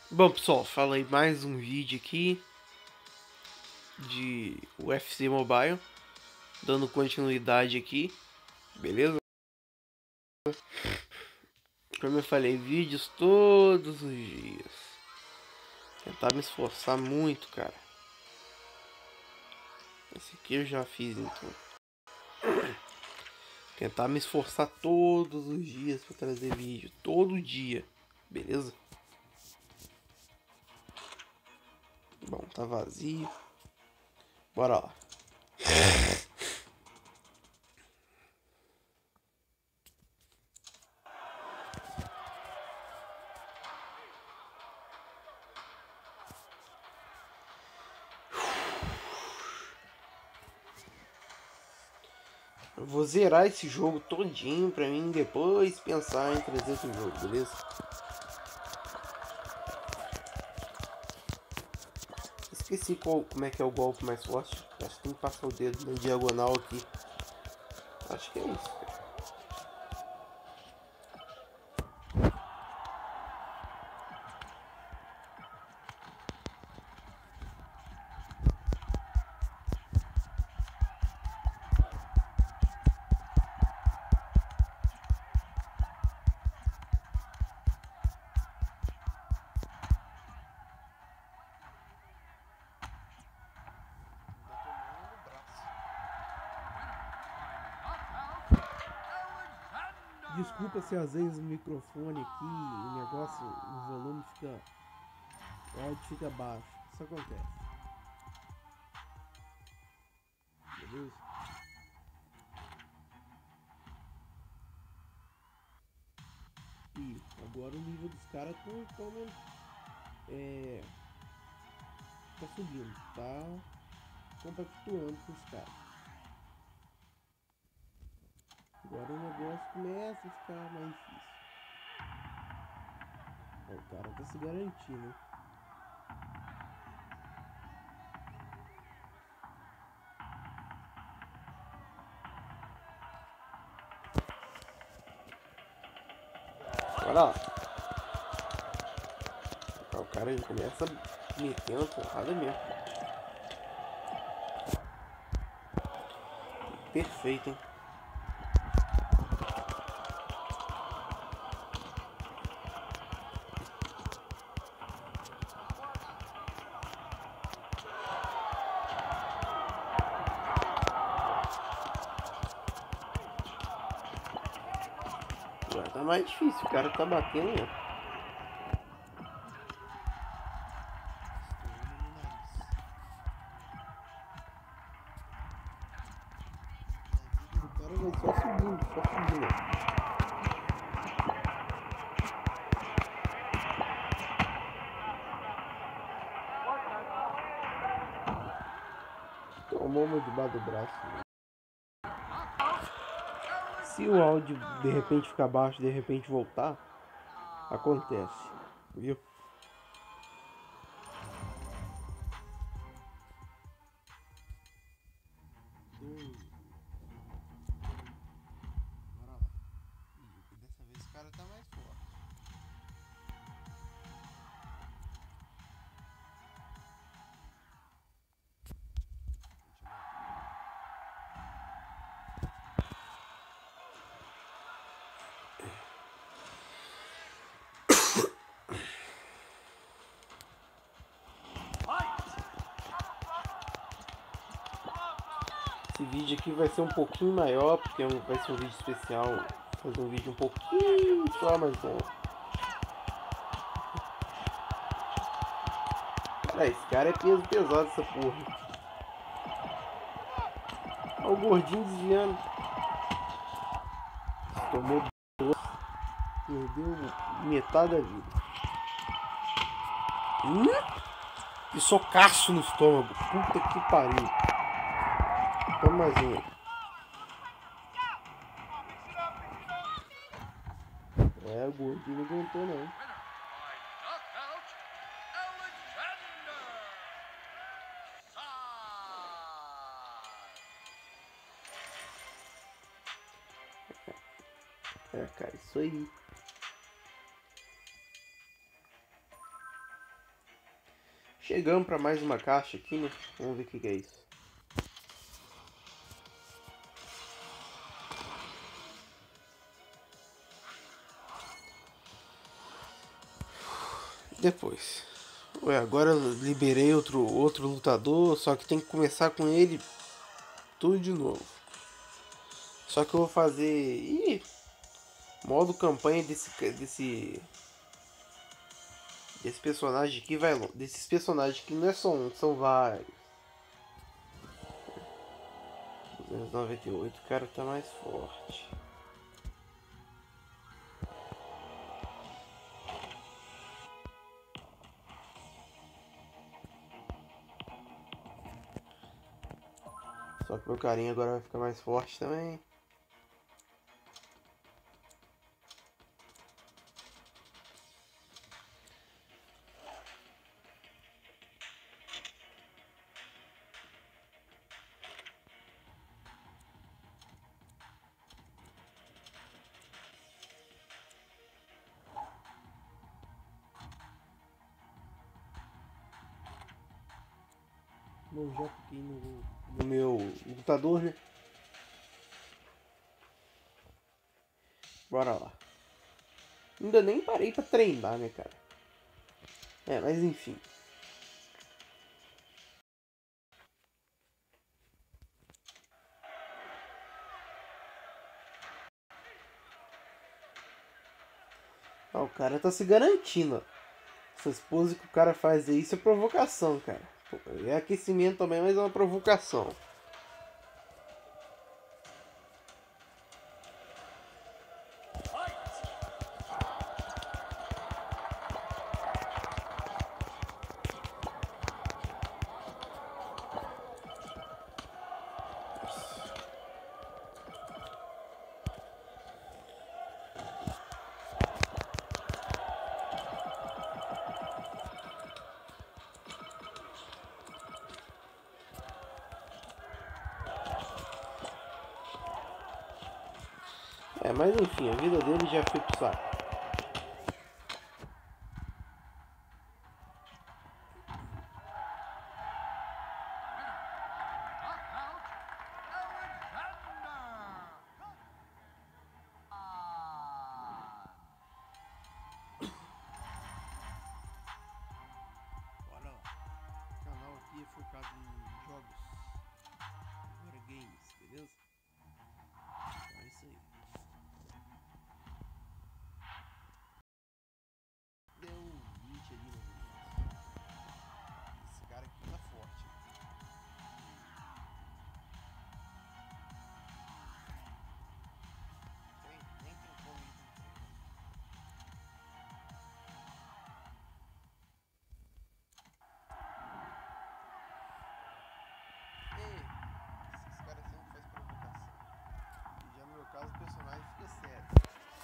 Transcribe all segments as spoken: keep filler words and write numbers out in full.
Bom, pessoal, falei mais um vídeo aqui de U F C Mobile, dando continuidade aqui, beleza? Como eu falei, vídeos todos os dias. Tentar me esforçar muito, cara. Esse aqui eu já fiz, então. Tentar me esforçar todos os dias para trazer vídeo, todo dia, beleza? Bom, tá vazio. Bora lá. Eu vou zerar esse jogo todinho pra mim depois pensar em trazer esse jogo, beleza? Esqueci qual, como é que é o golpe mais forte. Acho que tem que passar o dedo na diagonal aqui. Acho que é isso. Desculpa se às vezes o microfone aqui, o negócio, o volume fica, o áudio fica baixo. Isso acontece. Beleza? E agora o nível dos caras tá, tá, é, tá subindo, tá compactuando com os caras. Agora o negócio começa a ficar mais difícil. Ó, o cara tá se garantindo, hein? Bora lá. O cara ele começa metendo porrada mesmo. Perfeito, hein? Agora tá mais difícil, o cara tá batendo mesmo. O cara vai só subindo, só subindo. Tomou uma debaixo do braço. Se o áudio de repente ficar baixo, de repente voltar, acontece, viu? Hum. Bora lá. Ih, dessa vez o cara tá mais forte. Esse vídeo aqui vai ser um pouquinho maior, porque vai ser um vídeo especial. Vou fazer um vídeo um pouquinho só, mas bom. Cara, esse cara é peso pesado, essa porra. Olha o gordinho desviando. Tomou doce. Perdeu metade da vida. Hum? E socaço no estômago. Puta que pariu. Toma mais um. É, o gordinho não aguentou não. É, cara, isso aí. Chegamos para mais uma caixa aqui, né? Vamos ver o que, que é isso. Depois. Ué, agora eu liberei outro, outro lutador, só que tem que começar com ele tudo de novo. Só que eu vou fazer... Ih, modo campanha desse... Desse... Desse personagem aqui vai longe. Desses personagens aqui não é só um, são vários. duzentos e noventa e oito, o cara tá mais forte. Só que meu carinha agora vai ficar mais forte também. Bom, já fiquei no, no meu lutador, né? Bora lá. Ainda nem parei pra treinar, né, cara? É, mas enfim. Ah, o cara tá se garantindo. Essas poses que o cara faz aí, isso é provocação, cara. É aquecimento também, mas é uma provocação. É, mas enfim, a vida dele já foi pro saco. Bora lá. O canal aqui é focado em jogos. Agora games, beleza? Então é isso aí. Deu um vinte ali no começo. Esse cara aqui tá forte. Nem, nem tem como ir com treino. Ei, esses caras sempre fazem provocação. E já no meu caso o personagem fica sério.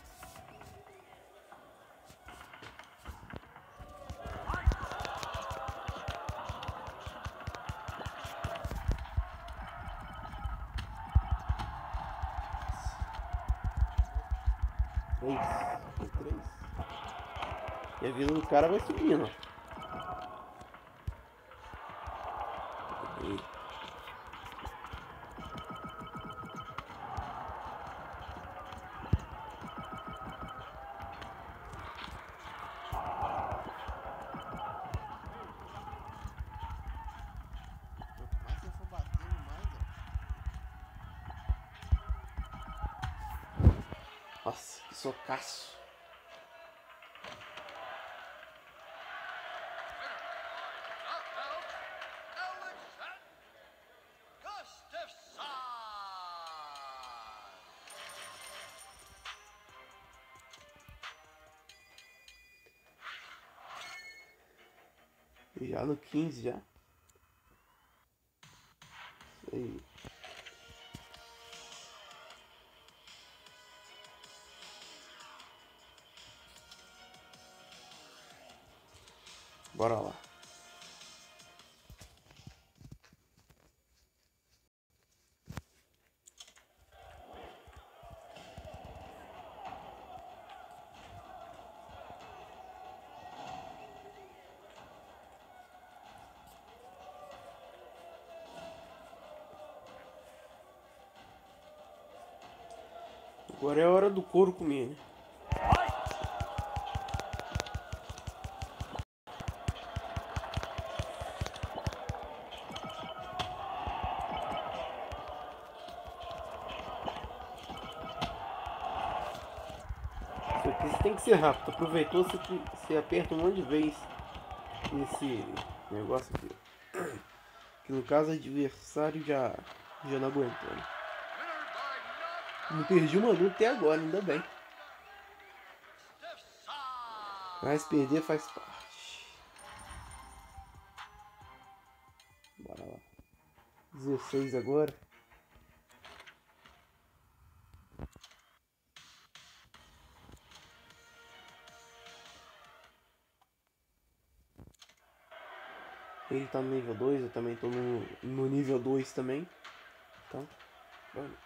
Três. Tem três. E a vida do cara vai subindo. E... Quanto mais eu for batendo, mais, ó. Nossa, que socaço. Já no quinze já. Isso aí. Bora lá. Agora é a hora do couro comer, né? Isso aqui você tem que ser rápido. Aproveitou, você, você aperta um monte de vezes esse negócio aqui. Que no caso o adversário já, já não aguentou, né? Não perdi uma luta até agora, ainda bem. Mas perder faz parte. Bora lá. dezesseis agora. Ele tá no nível dois, eu também tô no, no nível dois também. Então, vamos.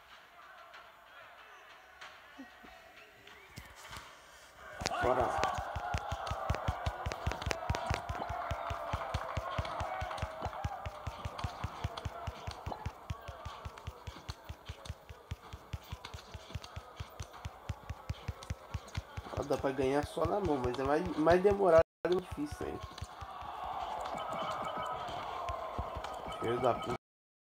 Bora lá. Dá pra ganhar só na mão, mas é mais, mais demorado e difícil ainda. Filho da puta.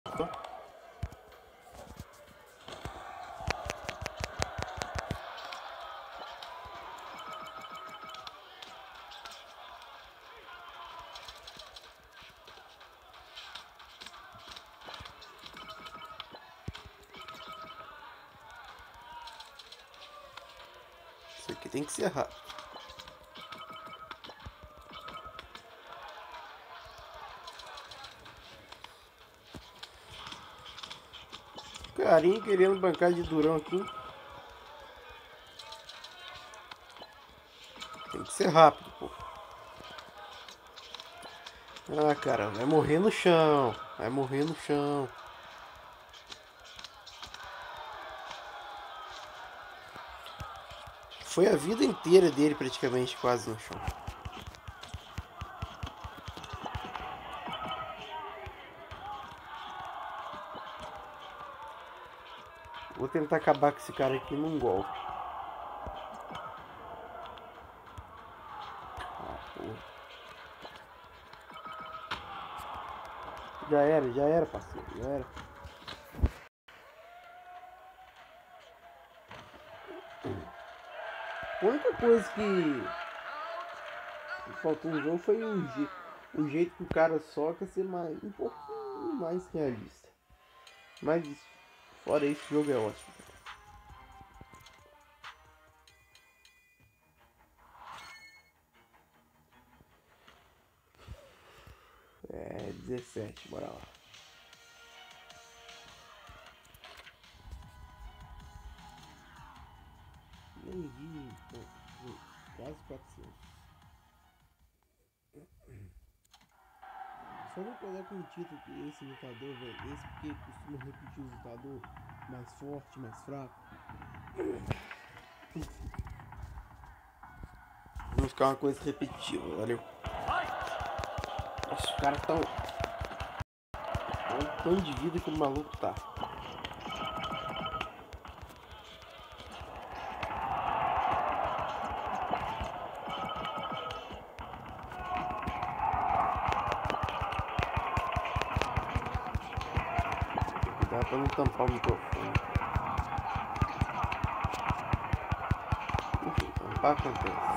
Isso aqui tem que ser rápido. Carinha querendo bancar de durão aqui. Tem que ser rápido, pô. Ah, cara, vai morrer no chão. Vai morrer no chão. Foi a vida inteira dele praticamente quase no chão. Vou tentar acabar com esse cara aqui num golpe. Ah, porra. Já era, já era, parceiro, já era. A única coisa que faltou no jogo foi o, je... o jeito que o cara soca ser mais... um pouquinho mais realista. Mas fora isso, o jogo é ótimo. É dezessete, bora lá. Nem vi, quase quatrocentos. Só vou pegar com o título que esse lutador, velho. Esse porque costuma repetir o lutador mais forte, mais fraco. Vamos ficar uma coisa repetitiva, valeu. Nossa, os caras tão... Olha o tanto de vida que o maluco tá. Cuidado pra não tampar o microfone. Enfim, tampar acontece.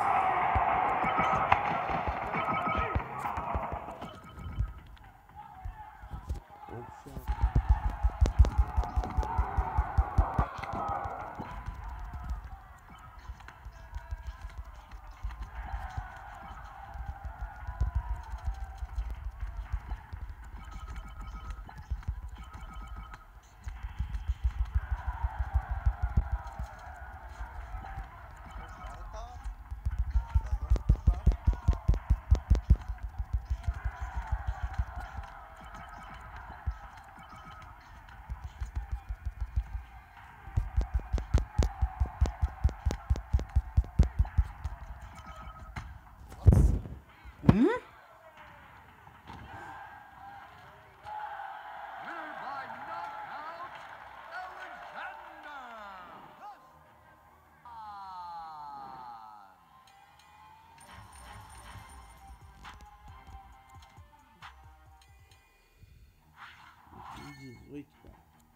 noite, cara.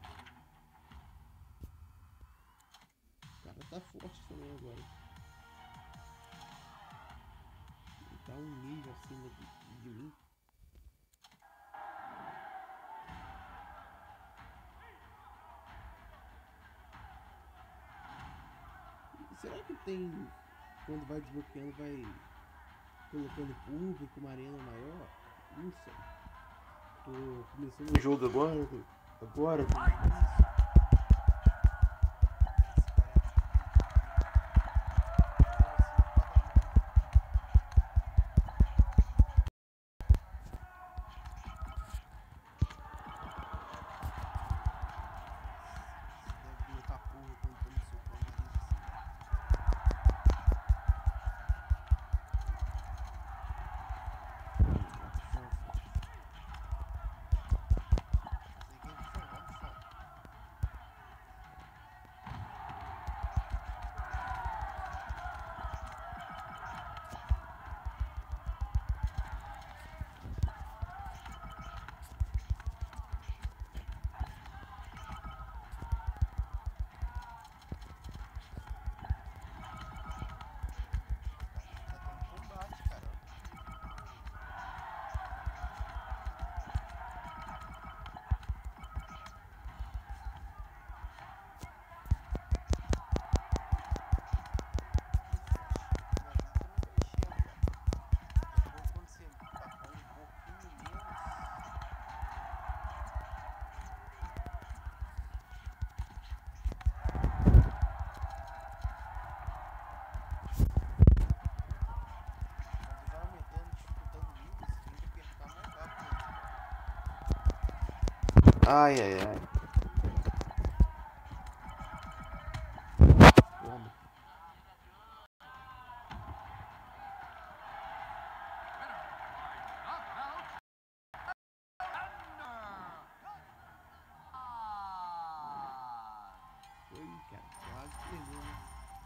O cara tá forte também agora. Ele tá um nível acima de, de mim. Será que tem, quando vai desbloqueando, vai colocando público, uma arena maior? Não sei. Tô começando o jogo agora, agora. Ai, ai, ai. Toma. Foi, cara, quase perdeu, né?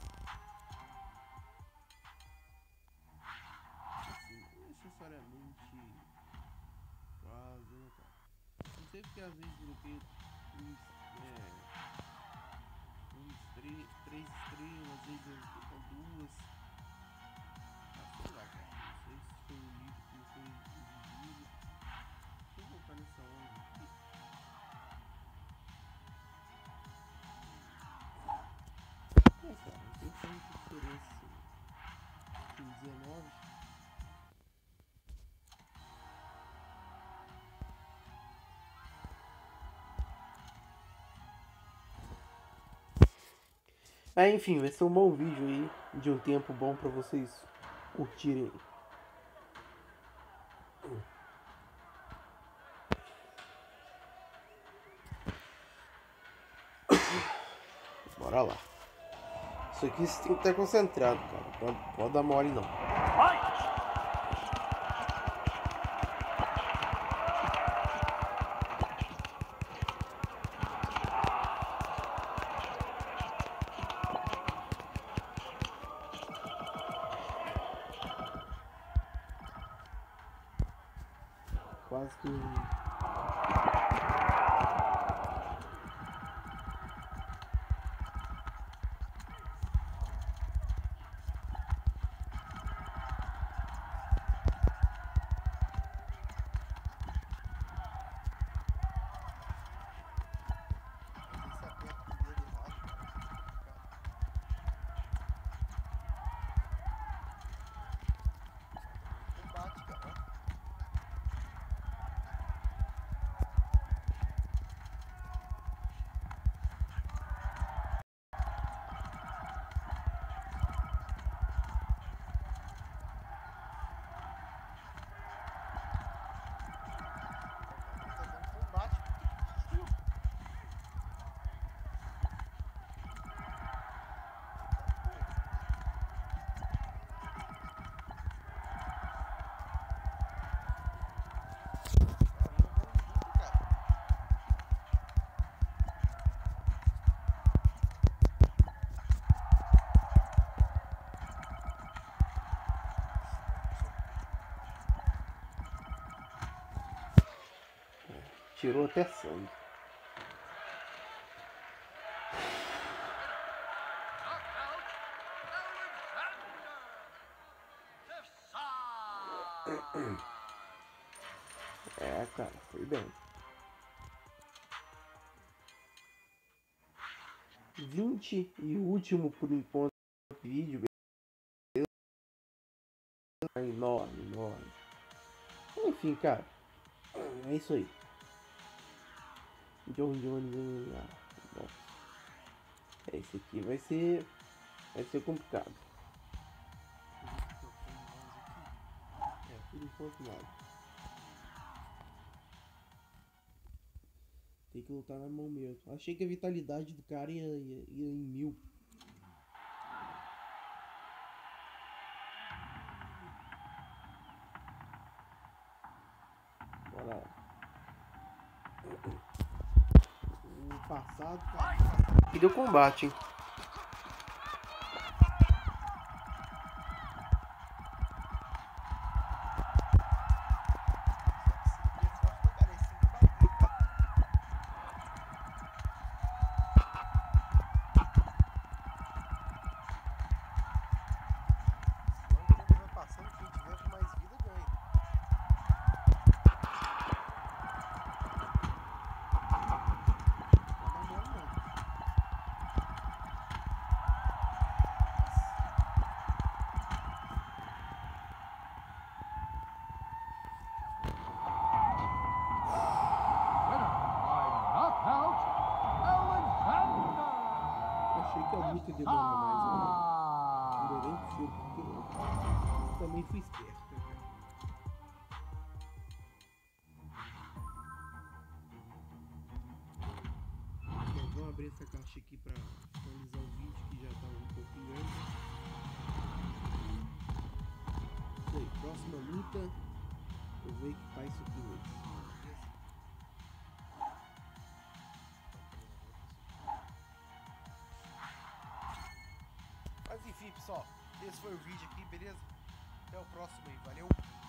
Assim, não necessariamente quase, né, cara? Não sei porque às vezes bloqueio uns, é, uns três, três estrelas, às vezes eu fico com duas. Ah, sei lá, cara. Não sei se foi um livro que não foi exigido. Deixa eu voltar nessa onda aqui. É, cara, não tem tanta diferença assim. Com dezenove. É, enfim, vai ser um bom vídeo aí, de um tempo bom pra vocês curtirem. Bora lá. Isso aqui você tem que estar concentrado, cara. Pode, pode dar mole não. Quase que. Tirou até sangue. É, cara, foi bem. vinte e último por enquanto vídeo. Enorme, enorme. Enfim, cara. É isso aí. John Jones. Ah, nossa. É, esse aqui vai ser. Vai ser complicado. É, por enquanto nada. Tem que lutar na mão mesmo. Achei que a vitalidade do cara ia, ia, ia em mil. Bora lá. O passado, cara. E deu combate, hein? Achei que a luta demora mais, né? Não deu nem fio, porque eu também fui esperto, né, cara? Então, vamos abrir essa caixa aqui pra finalizar o vídeo, que já tá um pouquinho grande. Isso aí, próxima luta, eu vou equipar isso aqui hoje. Mas enfim, pessoal, esse foi o vídeo aqui, beleza? Até o próximo aí, valeu!